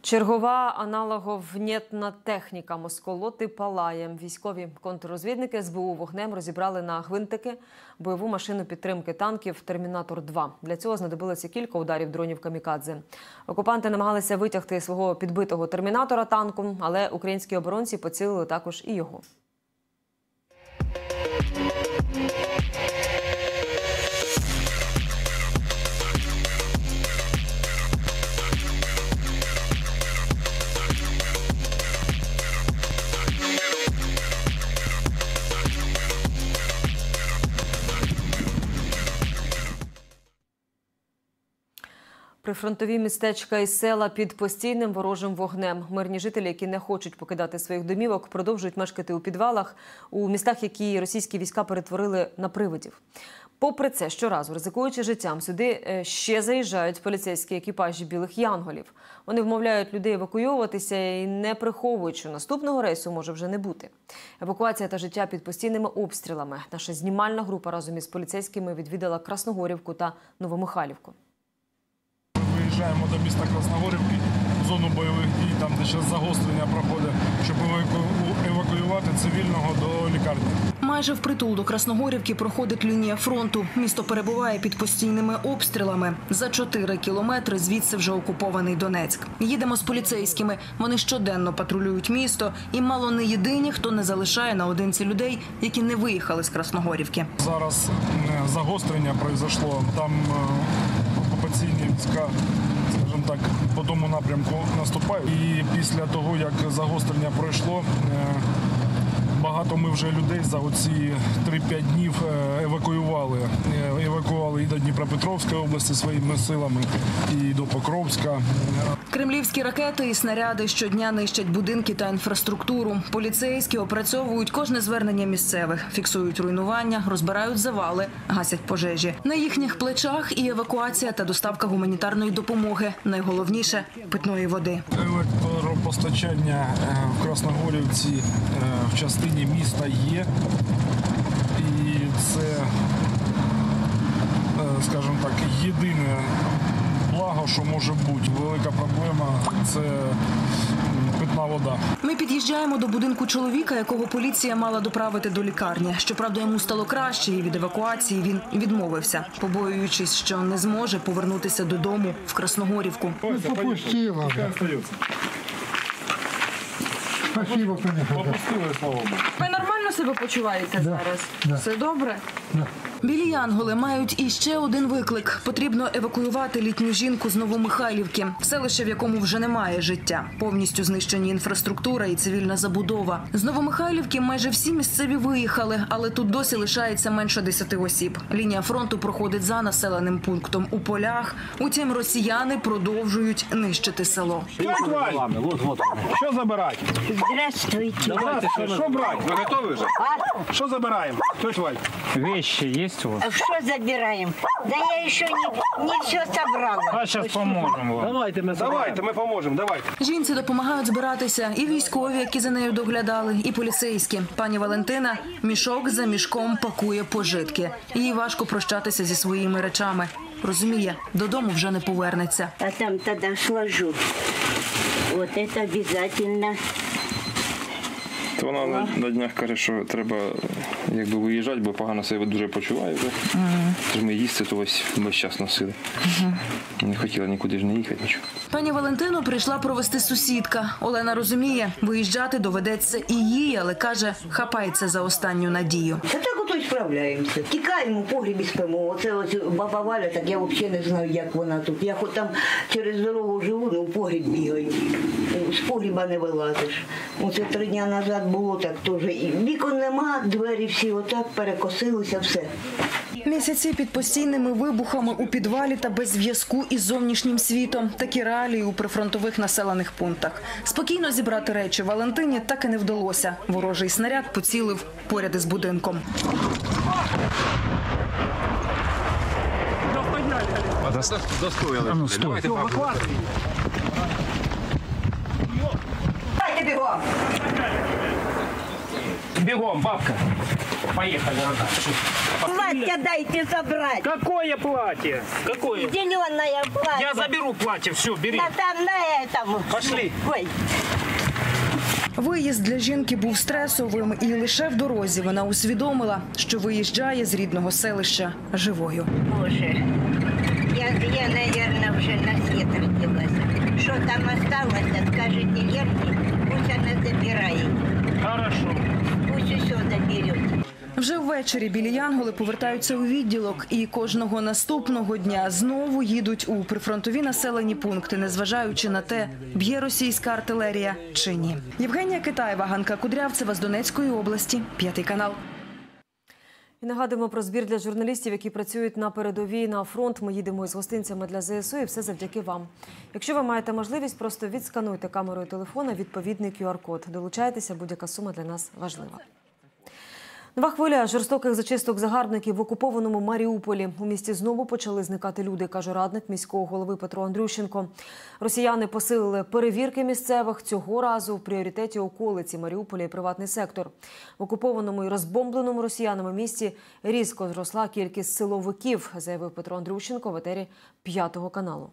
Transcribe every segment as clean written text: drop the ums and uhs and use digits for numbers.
Чергова аналоговнєтна техніка «Москолоти» палає. Військові контррозвідники СБУ вогнем розібрали на гвинтики бойову машину підтримки танків «Термінатор-2». Для цього знадобилося кілька ударів дронів «Камікадзе». Окупанти намагалися витягти свого підбитого «Термінатора» танком, але українські оборонці поцілили також і його. Прифронтові містечка і села під постійним ворожим вогнем. Мирні жителі, які не хочуть покидати своїх домівок, продовжують мешкати у підвалах, у містах, які російські війська перетворили на привидів. Попри це, щоразу, ризикуючи життям, сюди ще заїжджають поліцейські екіпажі «Білих Янголів». Вони вмовляють людей евакуюватися і не приховують, що наступного рейсу може вже не бути. Евакуація та життя під постійними обстрілами. Наша знімальна група разом із поліцейськими відвідала Красногорівку та Новомихайлівку. Виїжджаємо до міста Красногорівки, в зону бойових дій, там де зараз загострення проходить, щоб евакуювати цивільного до лікарні. Майже впритул до Красногорівки проходить лінія фронту. Місто перебуває під постійними обстрілами. За 4 кілометри звідси вже окупований Донецьк. Їдемо з поліцейськими. Вони щоденно патрулюють місто і мало не єдині, хто не залишає наодинці людей, які не виїхали з Красногорівки. Зараз загострення пройшло. Там окупаційні війська, скажімо так, по тому напрямку наступають. І після того, як загострення пройшло, багато ми вже людей за оці 3-5 днів евакуювали. Евакуювали і до Дніпропетровської області своїми силами, і до Покровська. Кремлівські ракети і снаряди щодня нищать будинки та інфраструктуру. Поліцейські опрацьовують кожне звернення місцевих, фіксують руйнування, розбирають завали, гасять пожежі. На їхніх плечах і евакуація та доставка гуманітарної допомоги. Найголовніше – питної води. Електропостачання в Красногорівці в частині міста є. І це, скажімо так, єдине благо, що може бути. Велика проблема – це питна вода. Ми під'їжджаємо до будинку чоловіка, якого поліція мала доправити до лікарні. Щоправда, йому стало краще, і від евакуації він відмовився, побоюючись, що не зможе повернутися додому в Красногорівку. Попустила. Спасибо, Попустили, слава Богу. Ви нормально себе почуваєте зараз? Да. Все добре? Да. Білі Янголи мають іще один виклик. Потрібно евакуювати літню жінку з Новомихайлівки, селище, в якому вже немає життя. Повністю знищені інфраструктура і цивільна забудова. З Новомихайлівки майже всі місцеві виїхали, але тут досі лишається менше 10 осіб. Лінія фронту проходить за населеним пунктом у полях. Утім, росіяни продовжують нищити село. Що забирати? Здравствуйте. Давайте, що брати? Ви готові вже? Що забираємо? Тетя Валь? Вещи есть у вас? Что забираем? Да я еще не все собрала. А сейчас поможем вам. Давайте, ми поможемо, давайте. Жінці допомагають збиратися і військові, які за нею доглядали, і поліцейські. Пані Валентина мішок за мішком пакує пожитки. Їй важко прощатися зі своїми речами. Розуміє, додому вже не повернеться. А там тогда сложу. Вот это обязательно. То вона на днях каже, що треба якби виїжджати, бо погано себе дуже почуває вже. Тож ми їсти то ось весь час носили. Не хотіла нікуди ж не їхати, нічого. Пані Валентину прийшла провести сусідка. Олена розуміє, виїжджати доведеться і їй, але каже, хапається за останню надію. Та так ото й справляємося. Тікаємо, у погрібі спимо. Оце ось баба Валя, так я взагалі не знаю, як вона тут. Я хоч там через дорогу живу, ну в погріб бігаю. З погріба не вилазиш. Оце 3 дні назад було так теж. Вікон нема, двері всі отак перекосилися, все. Місяці під постійними вибухами у підвалі та без зв'язку із зовнішнім світом. Такі реалії у прифронтових населених пунктах. Спокійно зібрати речі Валентині так і не вдалося. Ворожий снаряд поцілив поряд із будинком. Дайте бігом! Бігом, бабка. Поехали, Наташа. Платье дайте забрать. Какое платье? Какое? Зеленое платье. Я заберу платье, все, бери. Там на этом. Пошли. Ой. Виїзд для жінки був стресовим, і лише в дорозі вона усвідомила, що виїжджає з рідного селища живою. Боже, я, наверное, вже на світ родилась. Що там осталось, скажете Лерке, пусть вона забирає. Хорошо. Пусть усе заберет. Вже ввечері білі янголи повертаються у відділок і кожного наступного дня знову їдуть у прифронтові населені пункти, незважаючи на те, б'є російська артилерія чи ні. Євгенія Китаєва, Ганка Кудрявцева з Донецької області, 5 канал. І нагадуємо про збір для журналістів, які працюють на передовій, на фронт. Ми їдемо із гостинцями для ЗСУ, і все завдяки вам. Якщо ви маєте можливість, просто відскануйте камерою телефона відповідний QR-код. Долучайтеся, будь-яка сума для нас важлива. Нова хвиля жорстоких зачисток загарбників в окупованому Маріуполі. У місті знову почали зникати люди, каже радник міського голови Петро Андрющенко. Росіяни посилили перевірки місцевих. Цього разу в пріоритеті околиці Маріуполя і приватний сектор. В окупованому і розбомбленому росіянами місті різко зросла кількість силовиків, заявив Петро Андрющенко в етері 5 каналу.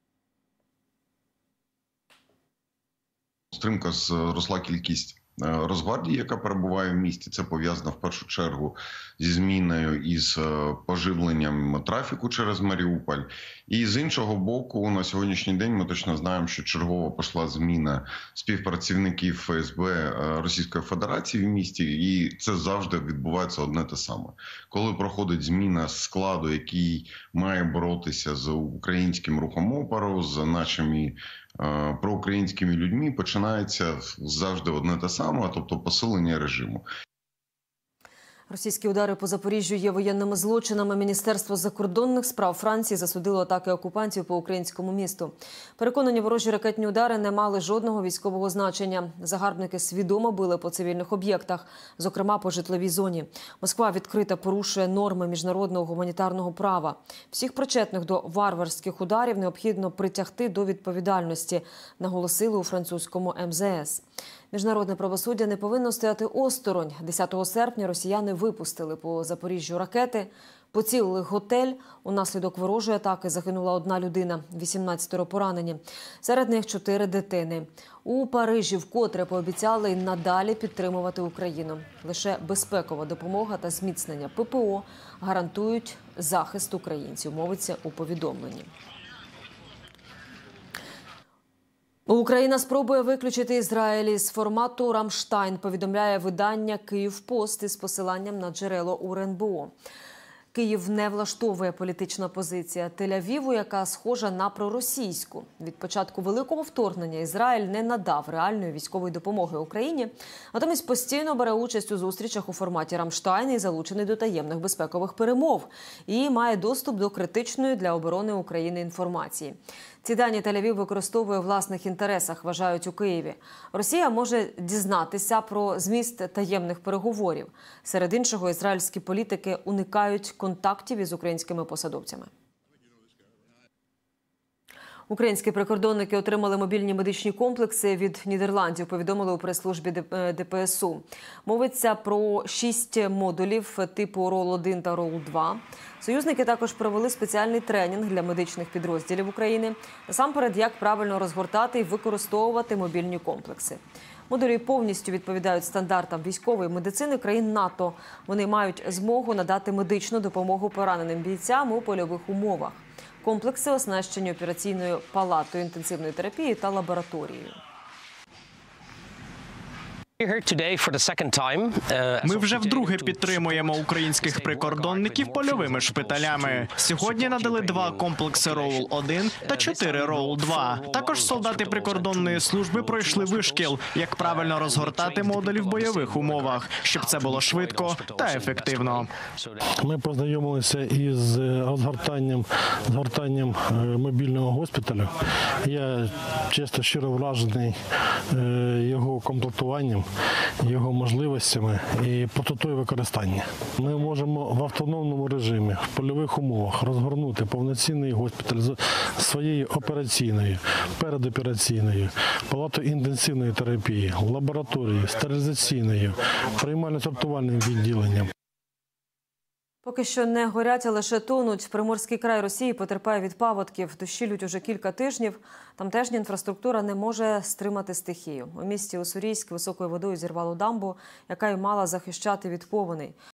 Стрімко зросла кількість Росгвардії, яка перебуває в місті. Це пов'язано в першу чергу зі зміною із поживленням трафіку через Маріуполь. І з іншого боку, на сьогоднішній день ми точно знаємо, що чергова пішла зміна співпрацівників ФСБ Російської Федерації в місті, і це завжди відбувається одне те саме. Коли проходить зміна складу, який має боротися з українським рухом опору, з нашими проукраїнськими людьми, починається завжди одне те саме, тобто посилення режиму. Російські удари по Запоріжжю є воєнними злочинами. Міністерство закордонних справ Франції засудило атаки окупантів по українському місту. Переконані, ворожі ракетні удари не мали жодного військового значення. Загарбники свідомо били по цивільних об'єктах, зокрема по житловій зоні. Москва відкрито порушує норми міжнародного гуманітарного права. Всіх причетних до варварських ударів необхідно притягти до відповідальності, наголосили у французькому МЗС. Міжнародне правосуддя не повинно стояти осторонь. 10 серпня росіяни випустили по Запоріжжю ракети, поцілили готель. Унаслідок ворожої атаки загинула 1 людина, 18 поранені. Серед них 4 дитини. У Парижі вкотре пообіцяли й надалі підтримувати Україну. Лише безпекова допомога та зміцнення ППО гарантують захист українців, мовиться у повідомленні. Україна спробує виключити Ізраїль із формату «Рамштайн», повідомляє видання «Київпост» із посиланням на джерело УРНБО. Київ не влаштовує політична позиція Тель-Авіву, яка схожа на проросійську. Від початку великого вторгнення Ізраїль не надав реальної військової допомоги Україні, натомість постійно бере участь у зустрічах у форматі «Рамштайн» і залучений до таємних безпекових перемов. І має доступ до критичної для оборони України інформації. Ці дані Тель-Авів використовує в власних інтересах, вважають у Києві. Росія може дізнатися про зміст таємних переговорів. Серед іншого, ізраїльські політики уникають контактів із українськими посадовцями. Українські прикордонники отримали мобільні медичні комплекси від Нідерландів, повідомили у прес-службі ДПСУ. Мовиться про 6 модулів типу РОЛ-1 та РОЛ-2. Союзники також провели спеціальний тренінг для медичних підрозділів України. Насамперед, як правильно розгортати і використовувати мобільні комплекси. Модулі повністю відповідають стандартам військової медицини країн НАТО. Вони мають змогу надати медичну допомогу пораненим бійцям у польових умовах. Комплекси оснащені операційною палатою інтенсивної терапії та лабораторією. Ми вже вдруге підтримуємо українських прикордонників польовими шпиталями. Сьогодні надали 2 комплекси РОЛ-1 та 4 РОЛ-2. Також солдати прикордонної служби пройшли вишкіл, як правильно розгортати модулі в бойових умовах, щоб це було швидко та ефективно. Ми познайомилися із згортанням мобільного госпіталю. Я, чесно, щиро вражений його комплектуванням, його можливостями і простотою використання. Ми можемо в автономному режимі, в польових умовах розгорнути повноцінний госпіталь з своєю операційною, передопераційною, палатою інтенсивної терапії, лабораторією, стерилізаційною, приймально-сортувальним відділенням. Поки що не горять, а лише тонуть. Приморський край Росії потерпає від паводків. Дощі лють уже кілька тижнів. Тамтешня інфраструктура не може стримати стихію. У місті Уссурійськ високою водою зірвало дамбу, яка й мала захищати від повеней.